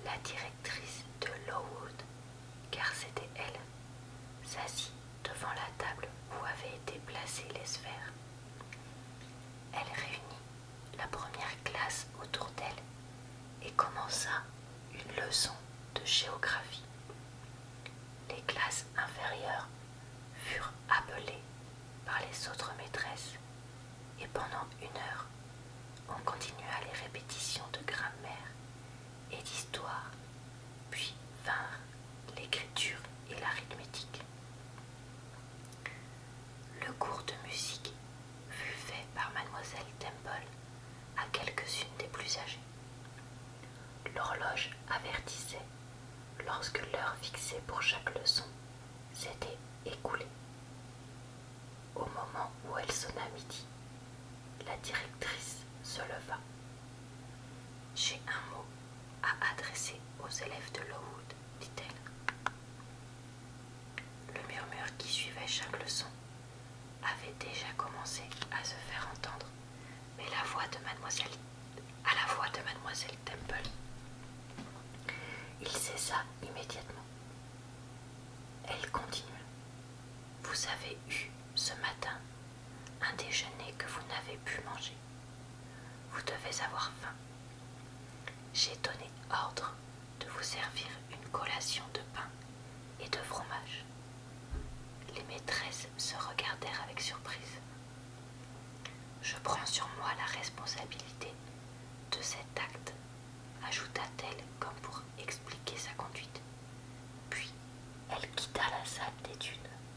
la directrice de Lowood, car c'était elle, s'assit devant la table où avaient été placées les sphères. Elle réunit la première classe autour d'elle et commença une leçon de géographie. Les classes inférieures furent appelées par les autres maîtresses et pendant 1 heure, on continua les répétitions de grammaire et d'histoire, puis vinrent l'écriture et l'arithmétique. Le cours de musique fut fait par mademoiselle Temple à quelques-unes des plus âgées. L'horloge avertissait lorsque l'heure fixée pour chaque leçon s'était écoulée. Au moment où elle sonna midi, la directrice se leva. « J'ai un mot à adresser aux élèves de Lowood, dit-elle. » Le murmure qui suivait chaque leçon avait déjà commencé à se faire entendre, mais à la voix de mademoiselle Temple, il cessa immédiatement. Elle continua. « Vous avez eu, ce matin, un déjeuner que vous n'avez pu manger. Vous devez avoir faim. J'ai donné ordre de vous servir une collation de pain et de fromage. » Les maîtresses se regardèrent avec surprise. « Je prends sur moi la responsabilité de cet acte, » ajouta-t-elle comme pour expliquer sa conduite. Puis elle quitta la salle d'études.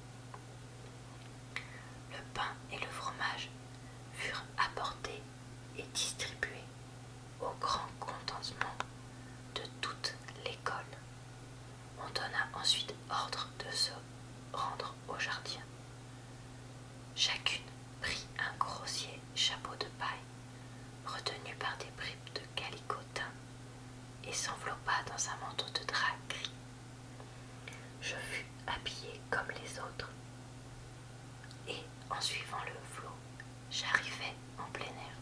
Le pain et le fromage furent apportés et distribués au grand contentement de toute l'école. On donna ensuite ordre de se rendre au jardin. Chacune prit un grossier chapeau de paille retenu par des bribes de calicotin et s'enveloppa dans un manteau de drap gris. Je fus habillée comme les autres et en suivant le flot, j'arrivai en plein air.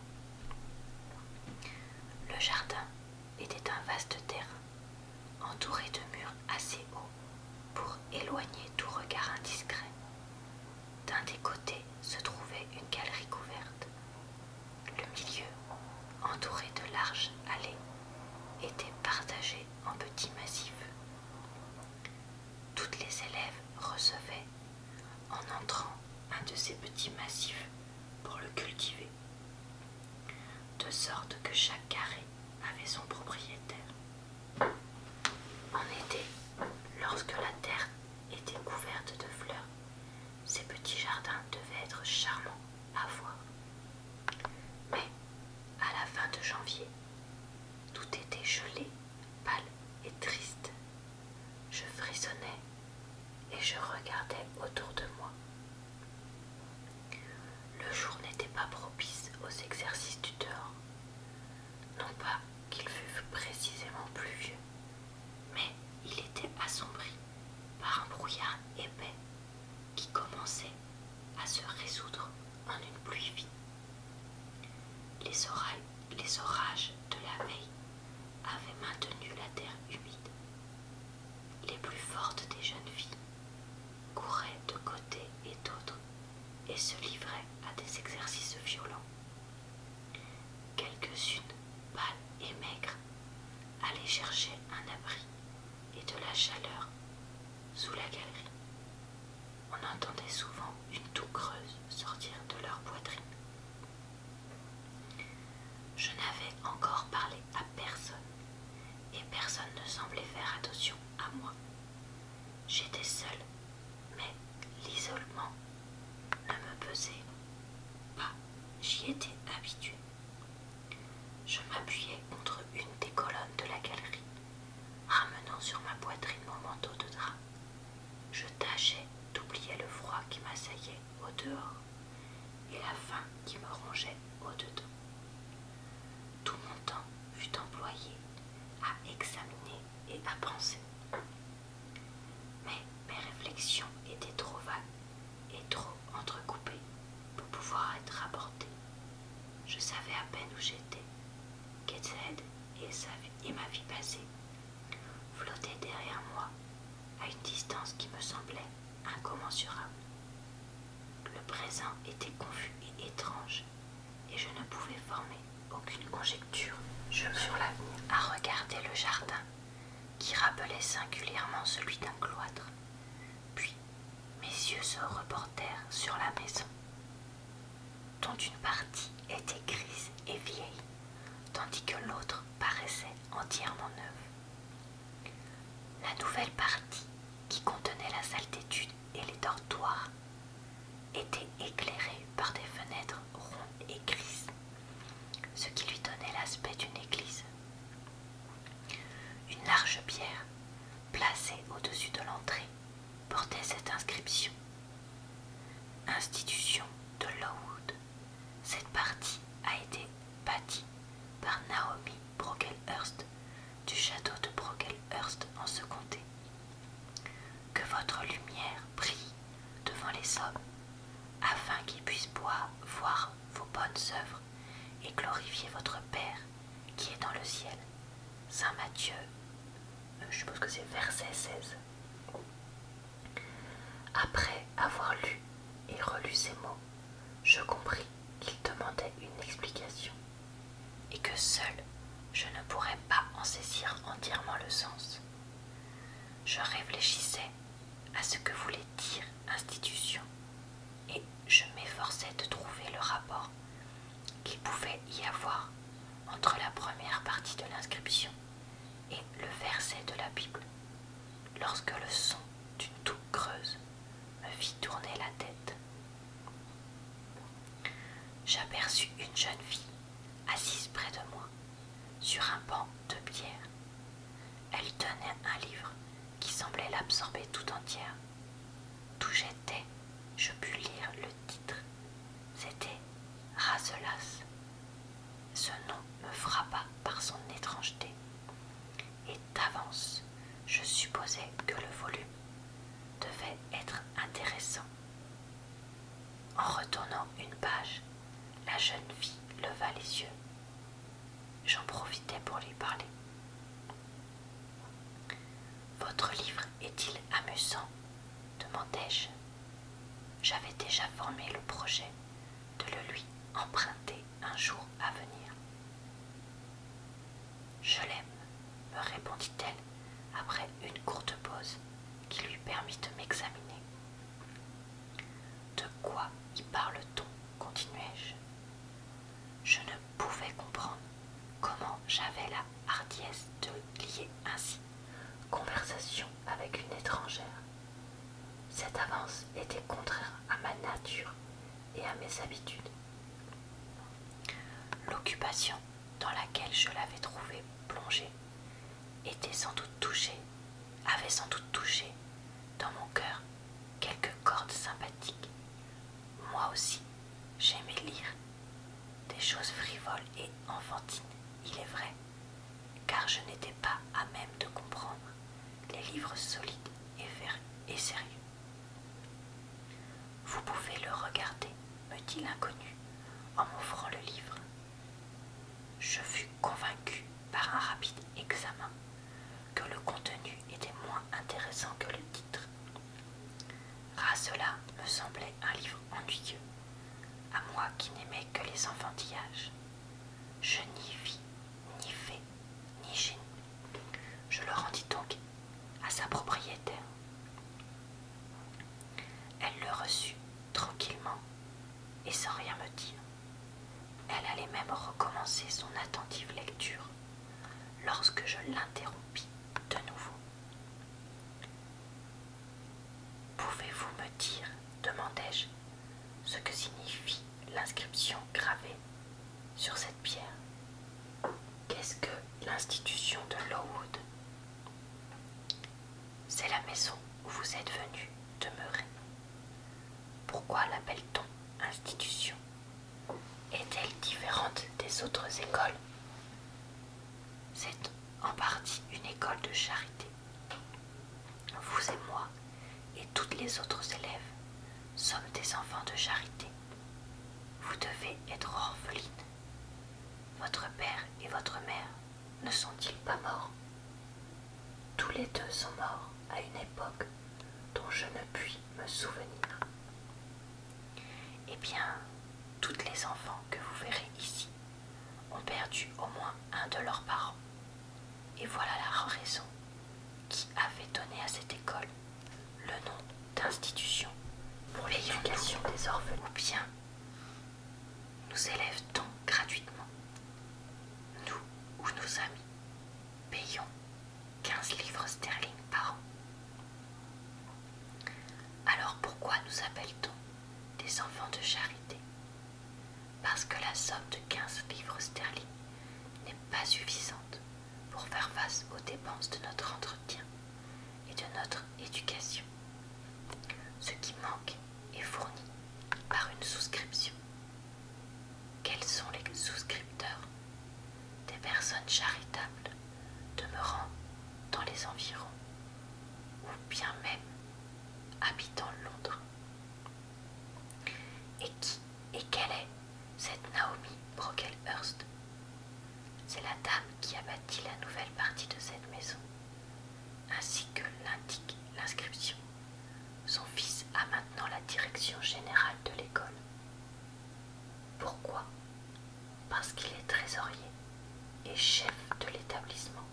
Le jardin était un vaste terrain entouré de murs assez hauts pour éloigner tout regard indiscret. D'un des côtés se trouvait une galerie couverte. Le milieu, entouré de larges allées, était partagé en petits massifs. Toutes les élèves recevaient, en entrant, un de ces petits massifs pour le cultiver, de sorte que chaque carré avait son propriétaire. En été, lorsque la terre était couverte de fleurs, ces petits jardins devaient être charmants à voir. Mais, à la fin de janvier, tout était gelé, pâle et triste. Je frissonnais et je regardais autour de moi. Le jour n'était pas propice aux exercices du dehors. Non pas qu'il fût précisément pluvieux, mais il était assombri par un brouillard épais qui commençait à se résoudre en une pluie fine. Les orages de la veille avaient maintenu la terre humide. Les plus fortes des jeunes filles couraient de côté et d'autre et se livraient à des exercices violents. Quelques-unes, pâles et maigres, allaient chercher un abri et de la chaleur sous la galerie. On entendait souvent une toux creuse sortir de leur poitrine. Je n'avais encore parlé à personne et personne ne semblait faire attention à moi. J'étais seule, mais l'isolement ne me pesait pas, j'y étais habituée. Je m'appuyais contre une des colonnes de la galerie, ramenant sur ma poitrine mon manteau de drap. Je tâchais d'oublier le froid qui m'assaillait au dehors et la faim qui me rongeait au dedans. Tout mon temps fut employé à examiner et à penser. Mais mes réflexions étaient trop vagues et trop entrecoupées pour pouvoir être rapportées. Je savais à peine où j'étais, Gateshead et ma vie passée flottait derrière moi à une distance qui me semblait incommensurable. Le présent était confus et étrange, et je ne pouvais former aucune conjecture sur l'avenir. À regarder le jardin, qui rappelait singulièrement celui d'un cloître, puis mes yeux se reportèrent sur la maison, dont une partie était grise et vieille, tandis que l'autre paraissait entièrement neuve. La nouvelle partie, qui contenait la salle d'études et les dortoirs, était éclairée par des fenêtres rondes et grises, ce qui lui donnait l'aspect d'une église. Une large pierre, placée au-dessus de l'entrée, portait cette inscription: Institution de Lowood. Cette partie a été bâtie par Naomi Brocklehurst du château de Brocklehurst en ce comté. Que votre lumière brille devant les hommes, afin qu'ils puissent voir vos bonnes œuvres et glorifier votre Père qui est dans le ciel. Saint Matthieu, je suppose que c'est verset 16. Après avoir lu et relu ces mots, je compris qu'il demandait une explication, et que seul je ne pourrais pas en saisir entièrement le sens. Je réfléchissais à ce que voulait dire institution, et je m'efforçais de trouver le rapport qu'il pouvait y avoir entre la première partie de l'inscription et le verset de la Bible, lorsque le son d'une toux creuse me fit tourner la tête. J'aperçus une jeune fille assise près de moi, sur un banc de pierre. Elle tenait un livre qui semblait l'absorber tout entière. D'où j'étais, je pus lire le titre. C'était Rasselas. Ce nom me frappa par son étrangeté, et d'avance, je supposais que le volume devait être intéressant. En retournant une page, la jeune fille leva les yeux. J'en profitai pour lui parler. Votre livre est-il amusant ? Demandai-je. J'avais déjà formé le projet de le lui emprunter un jour à venir. Je l'aime, me répondit-elle après une courte pause qui lui permit de m'examiner. De quoi y parle-t-on ? Continuai-je. Je ne pouvais comprendre comment j'avais la hardiesse de lier ainsi conversation avec une étrangère. Cette avance était contraire à ma nature et à mes habitudes. L'occupation dans laquelle je l'avais trouvée plongée avait sans doute touché dans mon cœur quelques cordes sympathiques. Moi aussi, j'aimais lire des choses frivoles et enfantines, il est vrai, car je n'étais pas à même de comprendre les livres solides et sérieux. Vous pouvez le regarder, me dit l'inconnu en m'offrant le livre. Je fus convaincu par un rapide examen que le contenu était moins intéressant que le titre. Cela me semblait un livre ennuyeux, à moi qui n'aimais que les enfantillages. Je n'y vis ni fait ni génie. Je le rendis donc à sa propriétaire. Elle le reçut tranquillement et sans rien me dire. Elle allait même recommencer son attentive lecture lorsque je l'interrompis de nouveau. Pouvez-vous me dire, demandai-je, ce que signifie l'inscription gravée sur cette pierre? Qu'est-ce que l'institution de Lowood? C'est la maison où vous êtes venu demeurer. Pourquoi l'appelle-t-on institution? Est-elle différente des autres écoles? C'est en partie une école de charité. Vous et moi et toutes les autres élèves sommes des enfants de charité. Vous devez être orpheline. Votre père et votre mère ne sont-ils pas morts? Tous les les deux sont morts à une époque dont je ne puis me souvenir. Eh bien, toutes les enfants que vous verrez ici ont perdu au moins un de leurs parents. Et voilà la raison qui avait donné à cette école le nom d'institution pour l'éducation des orphelins. Ou bien, nous élève-t-on gratuitement, nous ou nos amis payons 15 livres sterling par an. Alors pourquoi nous appelle-t-on des enfants de charité? Parce que la somme de 15 livres sterling n'est pas suffisante pour faire face aux dépenses de notre entretien et de notre éducation. Ce qui manque est fourni par une souscription. Quels sont les souscripteurs? Des personnes charitables demeurant dans les environs ou bien même habitant Londres. Et quelle est cette Naomi Brocklehurst? C'est la dame qui a bâti la nouvelle partie de cette maison, ainsi que l'indique l'inscription. Son fils a maintenant la direction générale de l'école. Pourquoi? Parce qu'il est trésorier et chef de l'établissement.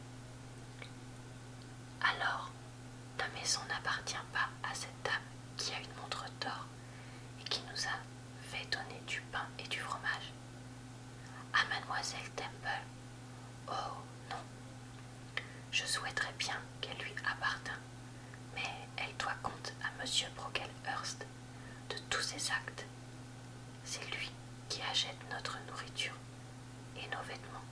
Alors, la maison n'appartient pas à cette dame qui a une montre d'or et qui nous a fait donner du pain et du fromage. À Mademoiselle Temple? Oh non, je souhaiterais bien qu'elle lui appartînt, mais elle doit compte à Monsieur Brocklehurst de tous ses actes. C'est lui qui achète notre nourriture et nos vêtements.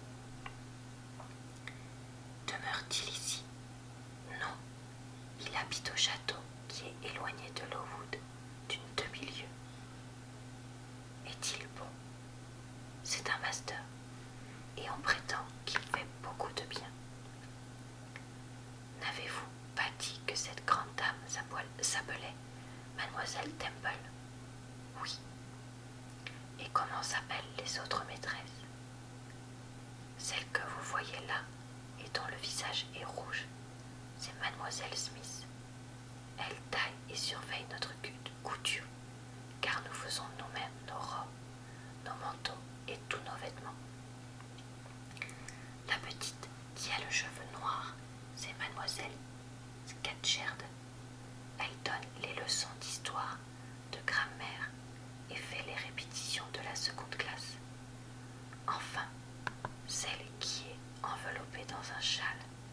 Demeure-t-il ici? Non, il habite au château qui est éloigné de Lowood d'une demi-lieue. Est-il bon? C'est un master, et on prétend qu'il fait beaucoup de bien. N'avez-vous pas dit que cette grande dame s'appelait Mademoiselle Temple? Oui. Et comment s'appellent les autres maîtresses? Celle que vous voyez là et dont le visage est rouge, c'est Mademoiselle Smith. Elle taille et surveille notre couture, car nous faisons nous-mêmes nos robes, nos manteaux et tous nos vêtements. La petite qui a le cheveu noir, c'est Mademoiselle Scatcherd. Elle donne les leçons d'histoire, de grammaire et fait les répétitions de la seconde classe. Enfin, celle qui est enveloppée dans un châle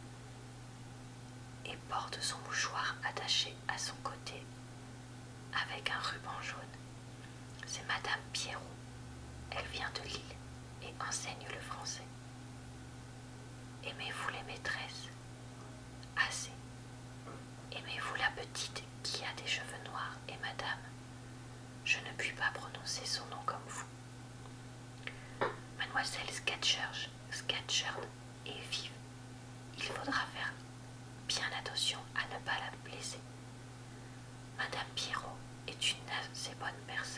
et porte son mouchoir attaché à son côté avec un ruban jaune, c'est Madame Pierrot. Elle vient de Lille et enseigne le français. Aimez-vous les maîtresses? Assez. Aimez-vous la petite qui a des cheveux noirs et madame? Je ne puis pas prononcer son nom comme vous. Mademoiselle Scatcherd est vive. Il faudra faire bien attention à ne pas la blesser. Madame Pierrot est une assez bonne personne.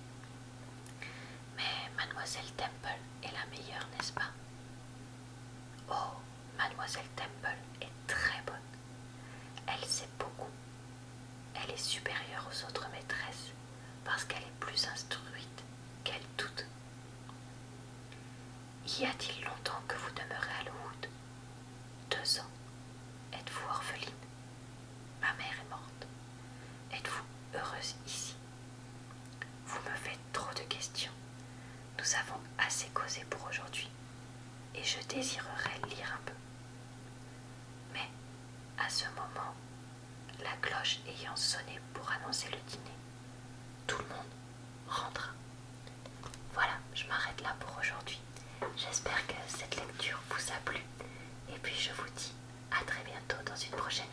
Mais Mademoiselle Temple est la meilleure, n'est-ce pas? Oh, Mademoiselle Temple est très bonne. Elle sait beaucoup. Elle est supérieure aux autres maîtresses parce qu'elle est plus instruite qu'elles toutes. Y a-t-il longtemps que vous demeurez à Lowood? 2 ans. Êtes-vous orpheline? Ma mère est morte. Êtes-vous heureuse ici? Vous me faites trop de questions. Nous avons assez causé pour aujourd'hui et je désirerais lire un peu. Mais à ce moment, la cloche ayant sonné pour annoncer le dîner, tout le monde rentra. Voilà, je m'arrête là pour aujourd'hui. J'espère que cette lecture vous a plu et puis je vous dis à très bientôt dans une prochaine